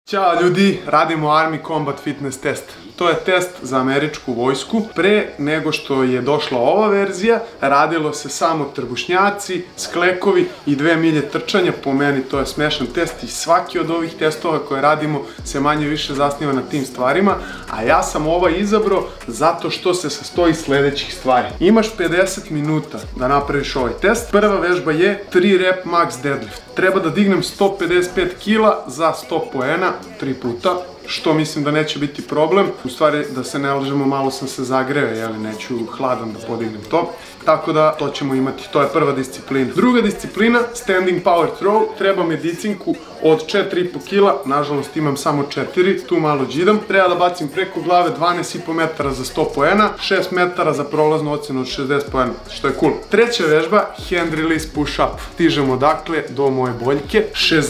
Ćao ljudi, radimo Army Combat Fitness test. To je test za američku vojsku. Pre nego što je došla ova verzija, radilo se samo trbušnjaci, sklekovi i 2 milje trčanja. Po meni to je smešan test i svaki od ovih testova koje radimo se manje više zasniva na tim stvarima. A ja sam ovaj izabrao zato što se sastoji sledećih stvari. Imaš 50 minuta da napraviš ovaj test. Prva vežba je 3 rep max deadlift. Treba da dignem 155 kila za 100 poena 3 puta. Što mislim da neće biti problem. U stvari, da se ne lažemo, malo sam se zagreo, jel, neću hladan da podignem to. Tako da, to ćemo imati, to je prva disciplina. Druga disciplina, standing power throw, treba medicinku od 4,5 kila, nažalost imam samo 4, tu malo džidam. Treba da bacim preko glave 12,5 metara za 100 poena, 6 metara za prolaznu ocenu od 60 poena, što je cool. Treća vežba, hand release push-up. Stižemo dakle do moje boljke.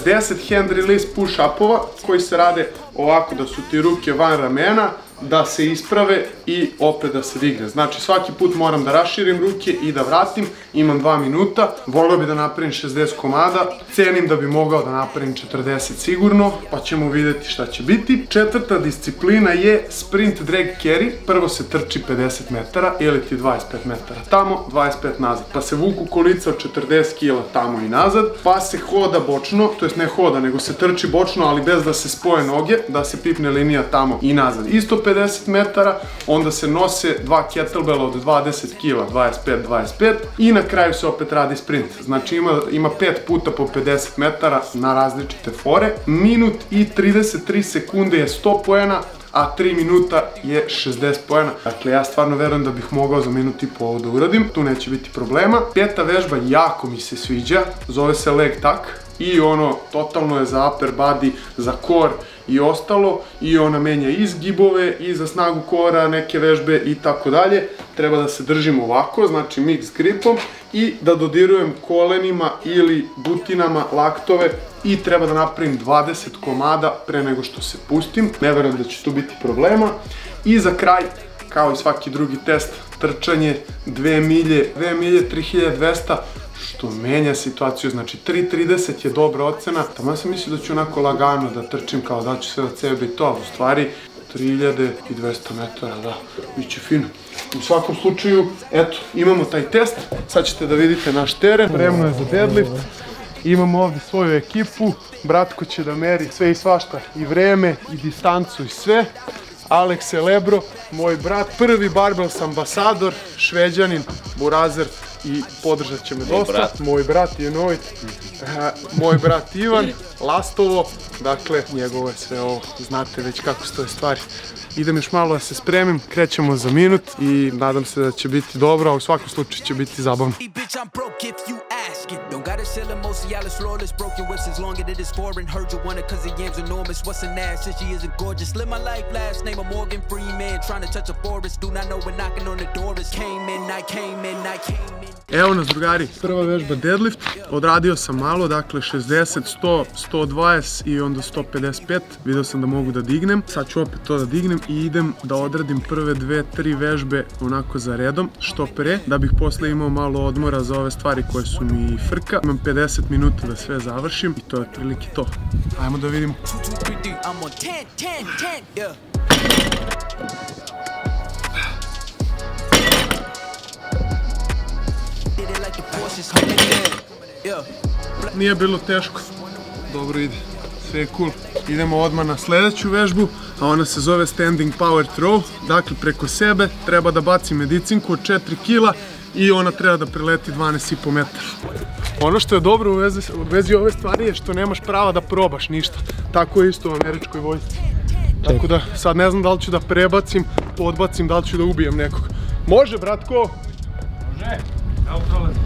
60 hand release push-upova koji se rade ovako da su ti ruke van ramena, da se isprave i opet da se digne. Znači svaki put moram da raširim ruke i da vratim, imam 2 minuta, volio bi da napravim 60 komada, cenim da bi mogao da napravim 40 sigurno, pa ćemo vidjeti šta će biti. Četvrta disciplina je sprint drag carry, prvo se trči 50 metara ili ti 25 metara tamo, 25 nazad, pa se vuku kolica od 40 kila tamo i nazad, pa se hoda bočno, to jest ne hoda, nego se trči bočno, ali bez da se spoje noge, da se pipne linija tamo i nazad. Isto 50 metara, onda se nose 2 kettlebella od 20 kila, 25-25 i na kraju se opet radi sprint. Znači ima 5 puta po 50 metara na različite fore. Minut i 33 sekunde je 100 poena, a 3 minuta je 60 poena. Dakle, ja stvarno verujem da bih mogao za minut i po ovo da uradim, tu neće biti problema. Peta vežba jako mi se sviđa, zove se leg tuck i ono totalno je za upper body, za core i ostalo, i ona menja i zgibove i za snagu kora, neke vežbe i tako dalje. Treba da se držim ovako, znači mix gripom, i da dodirujem kolenima ili butinama laktove i treba da napravim 20 komada pre nego što se pustim. Ne verujem da će tu biti problema. I za kraj, kao i svaki drugi test, trčanje 2 milje 3200, što menja situaciju, znači 3.30 je dobra ocena. Tamo sam mislio da ću onako lagano da trčim, kao da ću sve od sebe i to, ali u stvari 3200 metara, da, bit će fino. U svakom slučaju, eto, imamo taj test, sad ćete da vidite naš teren, spremno je za deadlift, imamo ovdje svoju ekipu, Bratko će da meri sve i svašta, i vreme, i distancu, i sve. Alex Celebro, moj brat, prvi barbells ambasador, Šveđanin, Burazer, i podržat će me dosta. Moj brat je Novit, moj brat Ivan, Lastovo, dakle, njegovo je sve ovo, znate već kako stoje stvari. Idem još malo da se spremim, krećemo za minut i nadam se da će biti dobro, a u svakom slučaju će biti zabavno. Don't gotta sell them most Cialis flawless broken whips as long as it is foreign. Heard you want it cause the yam's enormous. What's an ass if she isn't gorgeous? Live my life last name of Morgan Freeman. Trying to touch a forest. Do not know when knocking on the door is. Came in. Evo nas drugari, prva vežba deadlift. Odradio sam malo, dakle 60, 100, 120 i onda 155. Video sam da mogu da dignem. Sad ću opet to da dignem i idem da odradim prve 2-3 vežbe onako za redom, što pre, da bih posle imao malo odmora za ove stvari koje su mi frka. Imam 50 minuta da sve završim i to je otprilike to. Ajmo da vidimo. Nije bilo teško, dobro ide, sve je cool. Idemo odmah na sledeću vežbu, a ona se zove standing power throw. Dakle, preko sebe treba da bacim medicinku od 4 kila i ona treba da preleti 12,5 metara. Ono što je dobro u vezi ove stvari je što nemaš prava da probaš ništa. Tako je isto u američkoj vojsci. Tako da sad ne znam da li ću da prebacim, podbacim, da li ću da ubijem nekog. Može, bratko? Može, evo prolazim.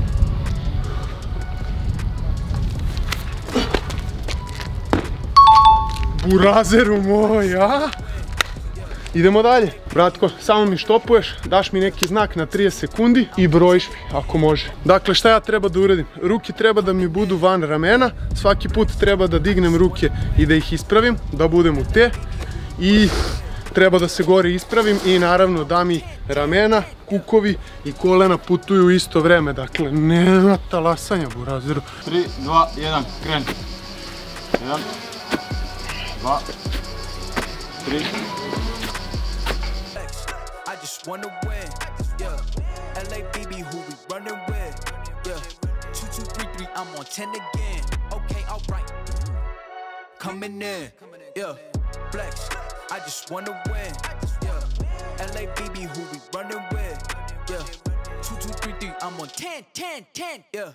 Burazeru moj, a? Idemo dalje. Bratko, samo mi štopuješ, daš mi neki znak na 30 sekundi i brojiš mi, ako može. Dakle, šta ja treba da uradim? Ruke treba da mi budu van ramena, svaki put treba da dignem ruke i da ih ispravim, da budem u T. I treba da se gore ispravim i naravno da mi ramena, kukovi i kolena putuju u isto vreme. Dakle, nema talasanja, burazeru. 3, 2, 1, kreni. 1, 2, 3. I just wanna win, yeah. LABB, who we running with, yeah. 2, 2, 3, 3, I'm on 10 again. Okay, alright. Coming in, yeah. Flex, I just wanna win, yeah. LABB, who we running with, yeah. 2, 2, 3, 3, I'm on 10, 10, 10, yeah.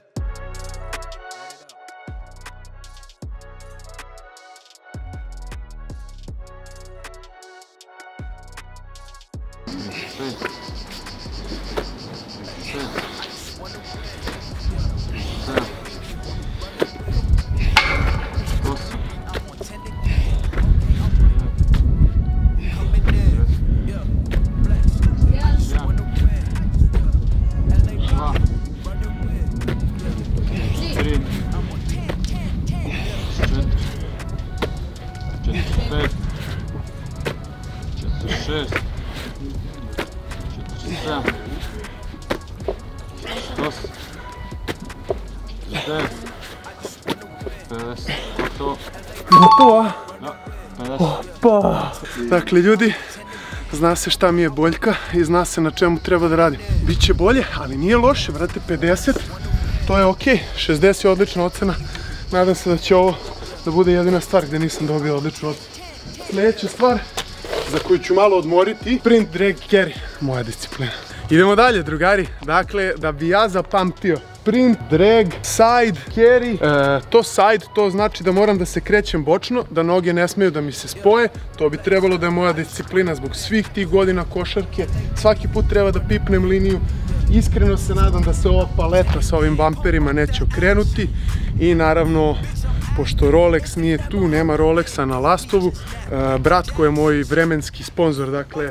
Gotovo? Opa! Dakle ljudi, zna se šta mi je boljka i zna se na čemu treba da radim. Biće bolje, ali nije loše, brate, 50, to je okej, 60 je odlična ocena. Nadam se da će ovo da bude jedina stvar gdje nisam dobio odličnu ocenu. Sljedeća stvar, za koju ću malo odmoriti, sprint, drag, carry, moja disciplina. Idemo dalje, drugari. Dakle, da bi ja zapamtio sprint, drag, side, carry. To side, to znači da moram da se krećem bočno, da noge ne smeju da mi se spoje. To bi trebalo da je moja disciplina zbog svih tih godina košarke. Svaki put treba da pipnem liniju. Iskreno se nadam da se ova paleta sa ovim bamperima neće okrenuti. I naravno, pošto Rolex nije tu, nema Rolexa na lastovu, brat koji je moj vremenski sponzor, dakle,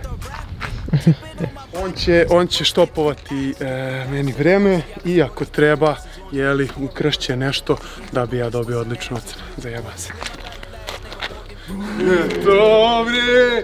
on će štopovati meni vreme i ako treba, jeli, ukrašće nešto da bi ja dobio odličnu ocenu. Zajebam se. Dobre!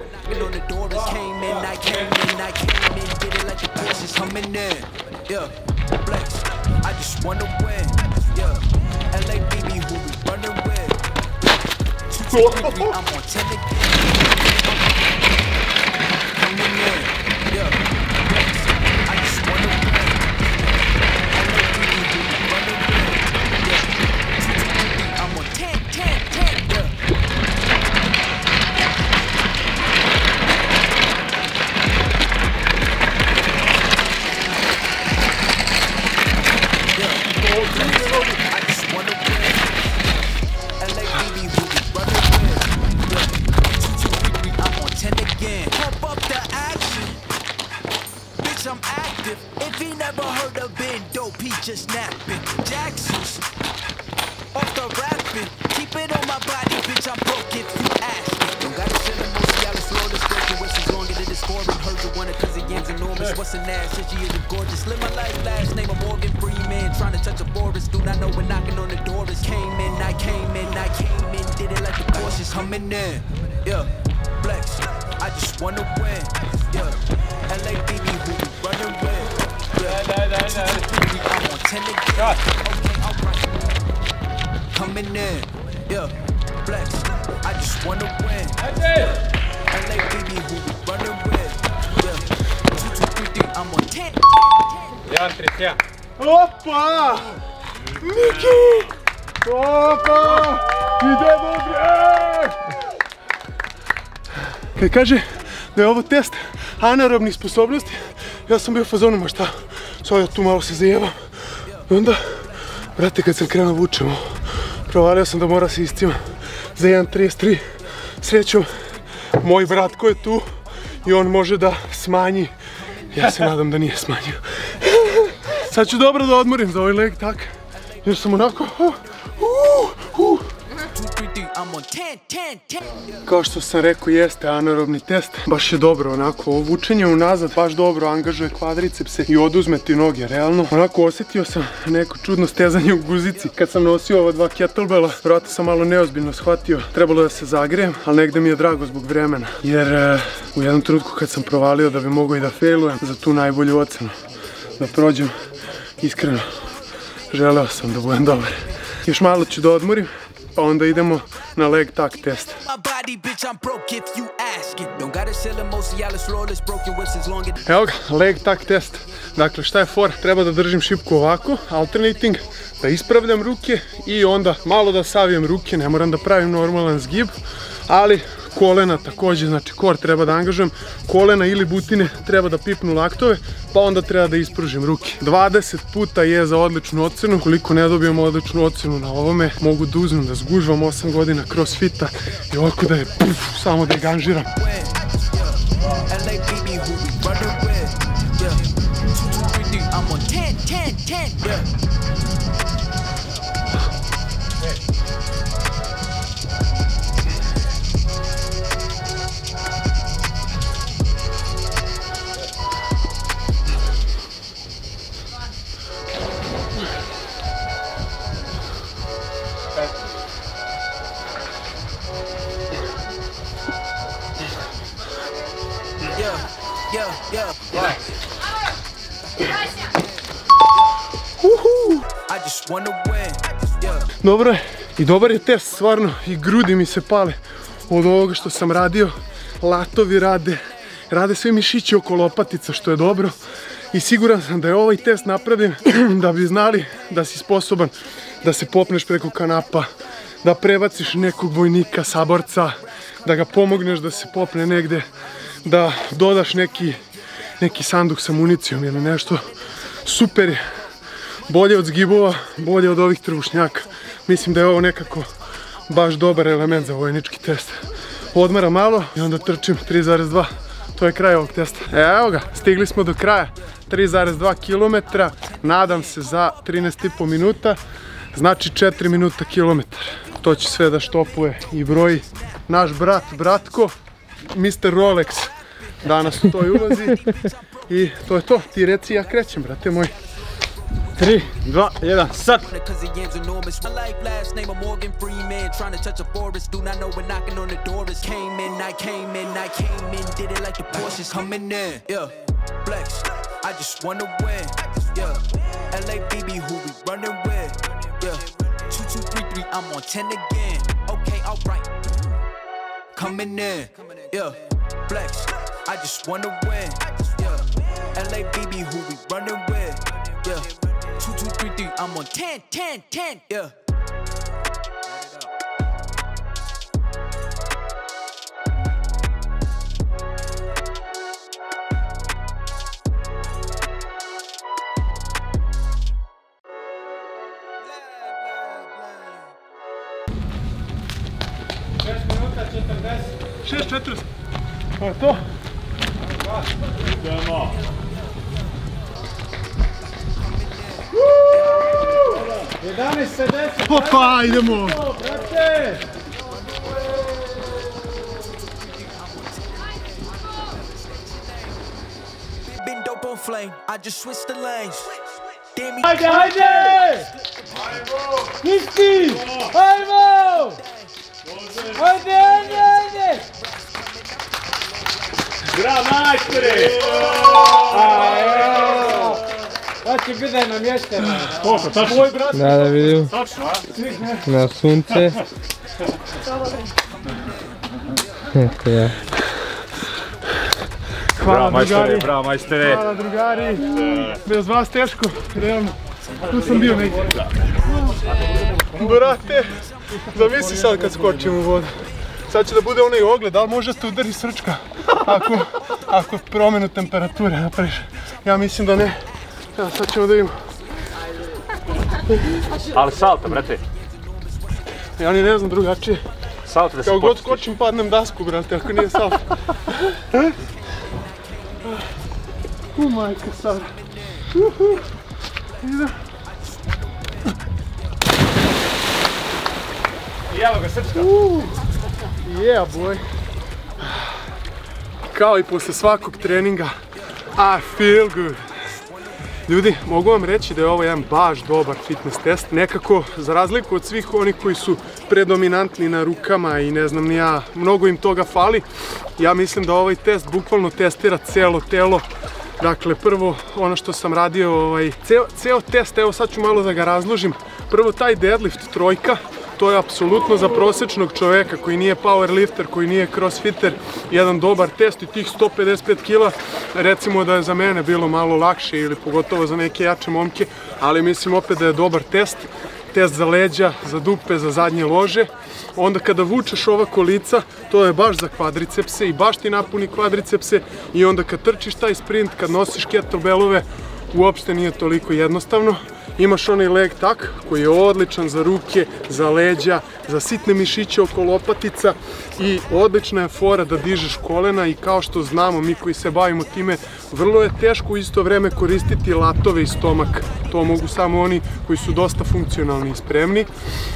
Just napping Jacksons off the rapping, keep it on my body, bitch. I'm broke if you ask. Don't gotta send a most Alice flawless broken wishes longer than this foreign. Heard you want it cause the yams enormous. What's an ass? Shit, she is gorgeous. Live my life, last name of Morgan Freeman. Trying to touch a Boris, dude. I know when knocking on the door is came in, I came in, did it like the Porsches humming in. Yeah, flex. I just wanna win. Yeah, LABB, who we running with. Coming in, yeah, flex. I just wanna win. LABB, who we running with. Yeah, 2, 2, 3, 3, I'm on 10. 1, 3, 1. Opa! Miki! Opa! Idemo bre! Kad kaže da je ovo test anaerobnih sposobnosti, ja sam bio u fazonu, ma šta, sad ja tu malo se zajebam. I onda, brate, kad sam krenuo vučemo, provalio sam da mora se iscima za 1.33. Srećom, moj brat koji je tu i on može da smanji. Ja se nadam da nije smanjio. Sad ću dobro da odmorim za ovaj leg tak, jer sam onako... Kao što sam rekao, jeste anaerobni test, baš je dobro onako, vučenje unazad baš dobro angažuje kvadricepse i oduzme ti noge, realno. Onako osjetio sam neko čudno stezanje u guzici kad sam nosio ova 2 kettlebella, vjerojatno sam malo neozbiljno shvatio, trebalo da se zagrejem, ali negde mi je drago zbog vremena, jer u jednom trenutku kad sam provalio da bi mogao i da failujem za tu najbolju ocenu, da prođem, iskreno, želeo sam da budem dobar. Još malo ću da odmorim pa onda idemo na leg tuck test. My body, bitch, I'm broke if you ask it. Don't gotta sell emotion, y'all is flawless, broken wrists as long as... Evo ga, leg tuck test. Dakle, šta je fora? Treba da držim šipku ovako, alternating, da ispravljam ruke i onda malo da savijem ruke, ne moram da pravim normalan zgib, ali kolena takođe, znači kor treba da angažujem, kolena ili butine treba da pipnu laktove, pa onda treba da ispružim ruke. 20 puta je za odličnu ocenu, koliko ne dobijemo odličnu ocenu na ovome, mogu da uzmem da zgužvam 8 godina crossfita i ovako da je samo da je ganžiram. Dobro je i dobar je test, stvarno, i grudi mi se pale od ovoga što sam radio, latovi rade sve mišići oko lopatica, što je dobro, i siguran sam da je ovaj test napravljen da bi znali da si sposoban da se popneš preko kanapa, da prebaciš nekog vojnika, saborca, da ga pomogneš da se popne negde, da dodaš neki sanduk sa municijom ili nešto. Super je, bolje od zgibova, bolje od ovih trbušnjaka. Mislim da je ovo nekako baš dobar element za vojnički test. Odmaram malo i onda trčim 3,2. To je kraj ovog testa. Evo ga, stigli smo do kraja. 3,2 km, nadam se za 13,5 minuta, znači 4 minuta kilometar. To će sve da štopuje i broji naš brat Bratko, Mr. Rolex, danas u toj ulozi. I to je to, ti reci, ja krećem, brate moj. 3, 2, 1, sad! I just wanna win, yeah. LABB, who we running with, yeah. 2, 2, 3, 3, I'm on 10 again. Okay, alright. Coming in, yeah. Flex, I just wanna win, yeah. LABB, who we running with, yeah. 2, 2, 3, 3, I'm on 10, 10, 10, yeah. To je to. Idemo. Opa, idemo. Been dope on flame, I just switched the lanes. Hajde, hajde! Niski! Ajmo! Hajde, hajde, hajde! Bravo, majstore! Znači, gledaj na mještene. Koliko, tačno? Da vidim. Na sunce. Eto ja. Hvala drugari. Bravo, majstore. Hvala drugari. Bez vas teško, realno. Tu sam bio negdje. Brate, zamisli sad kad skočim u vodu. Sad će da bude onaj ogled, ali možda te udari srčka ako promenu temperature napraviš. Ja mislim da ne. Evo, sad ćemo da vidimo. Ali salta, brate. Ja ni ne znam drugačije. Salta da se Kao god počistiš. skočim padnem dasku, brate, ako nije salta. Majka sad. Idem. Evo ga, srčka. Yeah, boy. Kao i posle svakog treninga, I feel good. Ljudi, mogu vam reći da je ovo jedan baš dobar fitness test. Nekako, za razliku od svih onih koji su predominantni na rukama i ne znam ni ja, mnogo im toga fali. Ja mislim da ovaj test bukvalno testira celo telo. Dakle, prvo ono što sam radio, ceo test, evo sad ću malo da ga razložim. Prvo taj deadlift trojka, to je apsolutno za prosječnog čoveka koji nije powerlifter, koji nije crossfitter, jedan dobar test i tih 155 kila, recimo da je za mene bilo malo lakše ili pogotovo za neke jače momke, ali mislim opet da je dobar test. Test za leđa, za dupe, za zadnje lože. Onda kada vučeš ova kolica, to je baš za kvadricepse i baš ti napuni kvadricepse i onda kad trčiš taj sprint, kad nosiš kettlebellove, uopšte nije toliko jednostavno. Imaš onaj leg tuck koji je odličan za ruke, za leđa, za sitne mišiće oko lopatica i odlična je fora da dižeš kolena i kao što znamo mi koji se bavimo time, vrlo je teško u isto vreme koristiti latove i stomak. To mogu samo oni koji su dosta funkcionalni i spremni.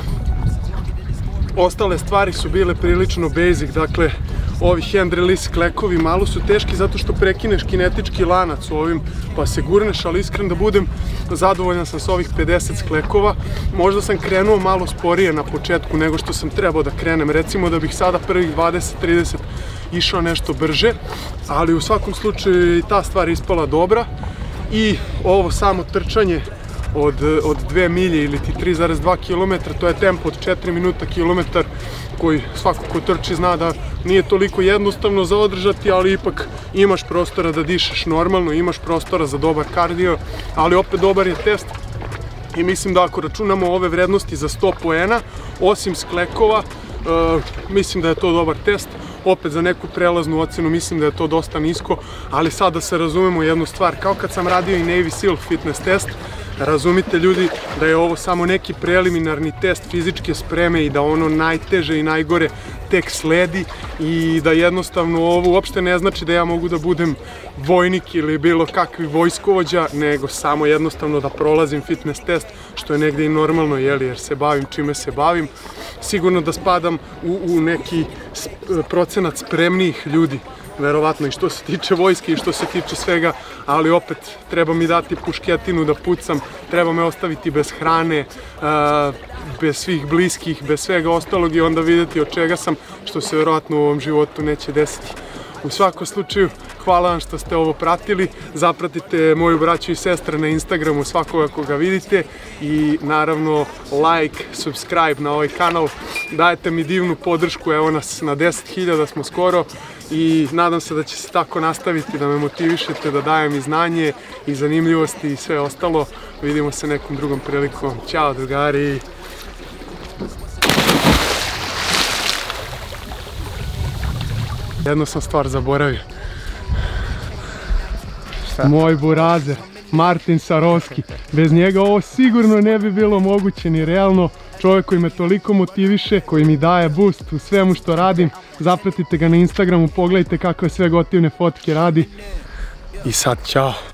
Ostale stvari su bile prilično basic, dakle ovi hand release klekovi malo su teški zato što prekineš kinetički lanac u ovim pa se gurneš, ali iskren da budem zadovoljan sam s ovih 50 sklekova. Možda sam krenuo malo sporije na početku nego što sam trebao da krenem, recimo da bih sada prvih 20-30 išao nešto brže, ali u svakom slučaju je i ta stvar ispala dobra i ovo samo trčanje od 2 milje ili ti 3,2 km, to je tempo od 4 minuta kilometar koji svako ko trči zna da nije toliko jednostavno za održati, ali ipak imaš prostora da dišeš normalno, imaš prostora za dobar kardio, ali opet dobar je test i mislim da ako računamo ove vrednosti za 100 poena, osim sklekova, mislim da je to dobar test. Opet za neku prelaznu ocenu mislim da je to dosta nisko, ali sad da se razumemo jednu stvar, kao kad sam radio i Navy Seal fitness test, razumite ljudi da je ovo samo neki preliminarni test fizičke spreme i da ono najteže i najgore tek sledi i da jednostavno ovo uopšte ne znači da ja mogu da budem vojnik ili bilo kakvi vojskovođa, nego samo jednostavno da prolazim fitness test, što je negde i normalno, jer se bavim čime se bavim. Sigurno da spadam u neki procenat spremnijih ljudi, verovatno i što se tiče vojske i što se tiče svega, ali opet treba mi dati pušketinu da pucam, treba me ostaviti bez hrane, bez svih bliskih, bez svega ostalog i onda vidjeti od čega sam, što se verovatno u ovom životu neće desiti. U svakom slučaju, hvala vam što ste ovo pratili, zapratite moju braću i sestre na Instagramu svakoga koga vidite i naravno like, subscribe na ovaj kanal, dajete mi divnu podršku, evo nas na 10.000 smo skoro i nadam se da će se tako nastaviti, da me motivišete, da dajem i znanje i zanimljivosti i sve ostalo. Vidimo se nekom drugom prilikom. Ćao drugari! Jednu sam stvar zaboravio. Moj burazer, Martin Sarovski. Bez njega ovo sigurno ne bi bilo moguće ni realno. Čovjek koji me toliko motiviše, koji mi daje boost u svemu što radim. Zapratite ga na Instagramu, pogledajte kakve sve gotivne fotke radi. I sad, ćao!